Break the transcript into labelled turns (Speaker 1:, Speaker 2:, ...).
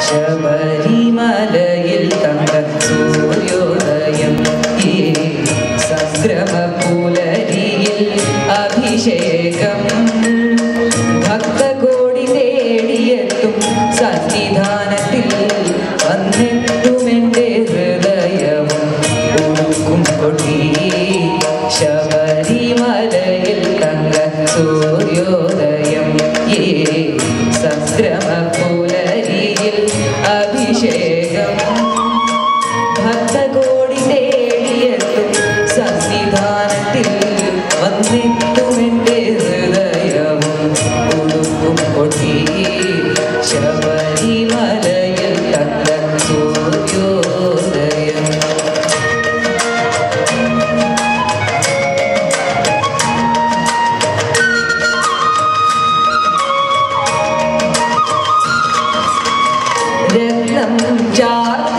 Speaker 1: ശബരിമലയിൽ തങ്ക സൂര്യോദയം ഈ സംക്രമപുലരിയിൽ അഭിഷേകം ഭക്തകോടി തേടിയെത്തും സന്നിധാനത്തിൽ വന്നെത്തുമെൻ്റെ ഹൃദയവും ഉടുക്കും കൊടി ശബരിമലയിൽ തങ്ക സൂര്യോദയം ഈ സംക്രമപുലരിയിൽ അഭിഷേകം ഭക്തകോടി തേടിയെത്തും സന്നിധാനത്തിൽ വന്നെത്തുമെൻ്റെ ഹൃദയവും ഉടുക്കും കൊടി ശബരിമലയിൽ തങ്ക സൂര്യോദയം. രത്നം ചാർത്ത